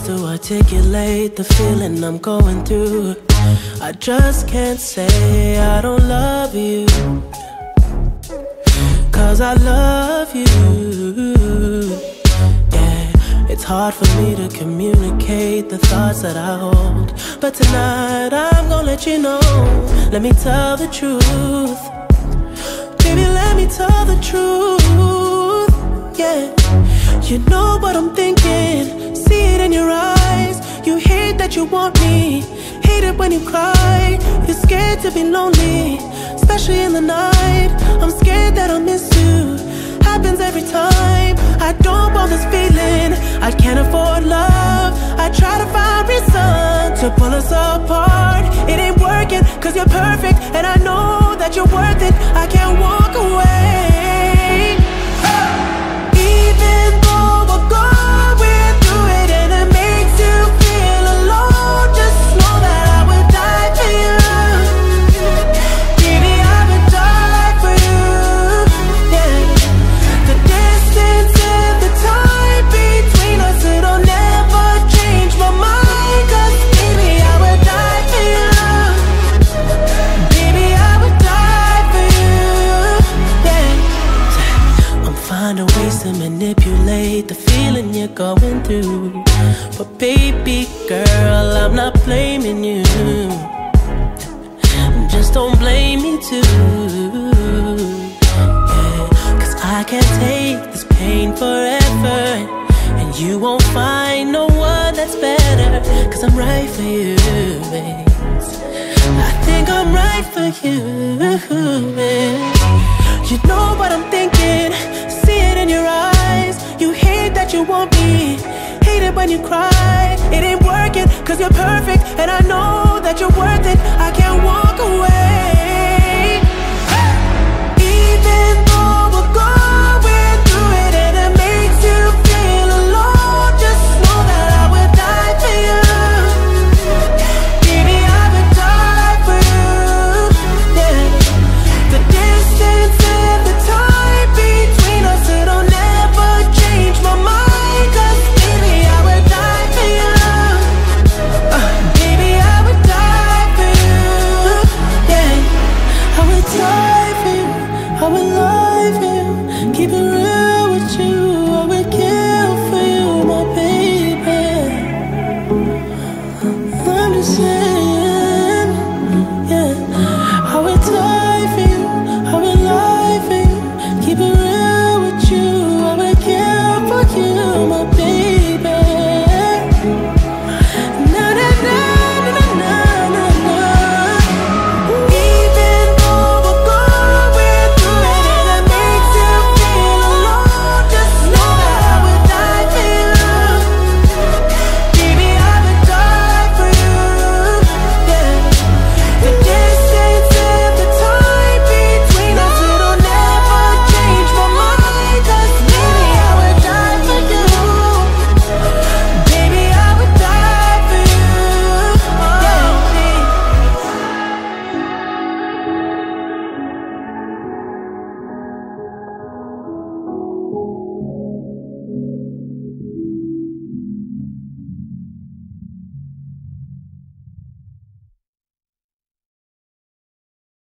to articulate the feeling I'm going through. I just can't say I don't love you, 'cause I love you. Yeah, it's hard for me to communicate the thoughts that I hold, but tonight I'm gonna let you know. Let me tell the truth. Baby, let me tell the truth. Yeah, you know what I'm thinking, see it in your eyes. You hate that you want me, hate it when you cry. You're scared to be lonely, especially in the night. I'm scared that I'll miss you, happens every time. I don't want this feeling, I can't afford love. I try to find reason to pull us apart. It ain't working, 'cause you're perfect, and I know that you're worth it. I can't walk away. Even though we're going through it and it makes you feel alone, just know that I would die for you. Baby, I would die for you. Yeah. The distance and the time between us, it'll never change my mind. 'Cause baby, I would die for you. Baby, I would die for you. Yeah. I'm finding ways to manipulate the feeling you're going through, but baby girl, I'm not blaming you. Just don't blame me too. Yeah, 'cause I can't take this pain forever, and you won't find no one that's better. 'Cause I'm right for you, babe. I think I'm right for you, babe. You know what I'm thinking, see it in your eyes. You hate that you want me, hate it when you cry. It ain't working, 'cause you're perfect, and I know that you're worth it. I can't walk